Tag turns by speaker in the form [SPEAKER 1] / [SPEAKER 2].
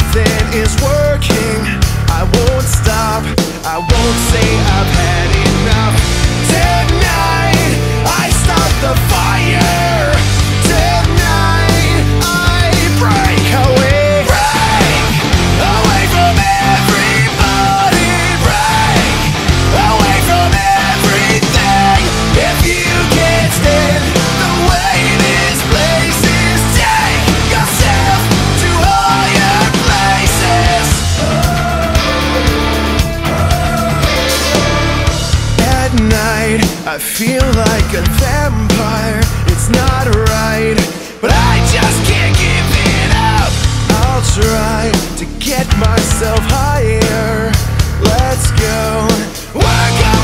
[SPEAKER 1] everything is working. I won't stop, I won't say I've had enough. Tonight, I start the fire. Tonight, I break away. Break away from everybody. Break away from everything. If you can't stand the way this place is, take yourself to higher places. At night, I feel like a vampire. It's not right, but I just can't give it up. I'll try to get myself higher. Let's go. Work on